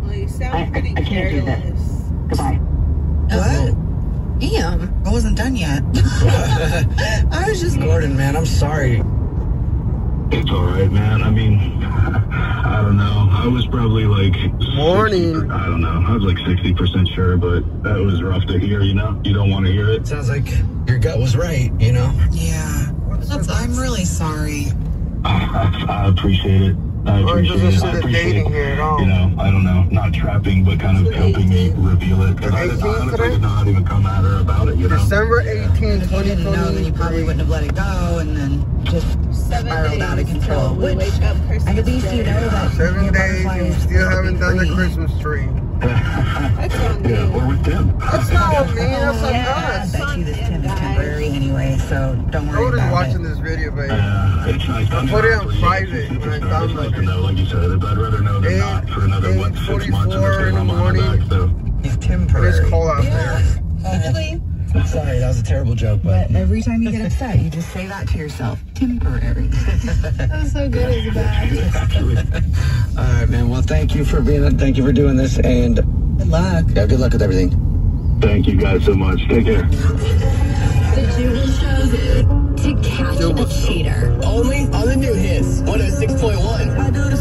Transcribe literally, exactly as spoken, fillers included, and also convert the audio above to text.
Well, you sound I, pretty I, I can't do careless. this. Goodbye. What? Damn. I wasn't done yet. I was just Gordon, man. I'm sorry. It's all right, man. I mean, I don't know. I was probably like... Morning. sixty, I don't know. I was like sixty percent sure, but that was rough to hear, you know? You don't want to hear it. Sounds like your gut was right, you know? Yeah. That's, I'm really sorry. I, I appreciate it. I appreciate it. I appreciate, here at all. you know, I don't know, not trapping, but kind of helping me reveal it. Because I, I honestly didn't know how to even come at her about it, you know? December eighteenth, If you didn't know, then you probably wouldn't have let it go and then just spiraled out of control. Which, at least you know that Seven days and you still haven't done the Christmas tree. That's on Yeah, you. or with Tim. That's not on me, that's on Yeah, I us. bet you this Tim is temporary anyway, so don't worry Nobody's about watching it. this video, baby. Uh, it's nice. I put it on private when I downloaded it. Know, like you said, I'd rather know than not for another, what, six months and they're saying I'm on my back, so. He's It's temporary. cold out there. Actually, Sorry, that was a terrible joke, but... but every time you get upset, you just say that to yourself. Temporary. That's so good as bad. Actually. All right, man. Well, thank you for being... Thank you for doing this, and... Good luck. Yeah, good luck with everything. Thank you guys so much. Take care. The Jubal Show to catch a cheater. Only on the new hits, one oh six point one.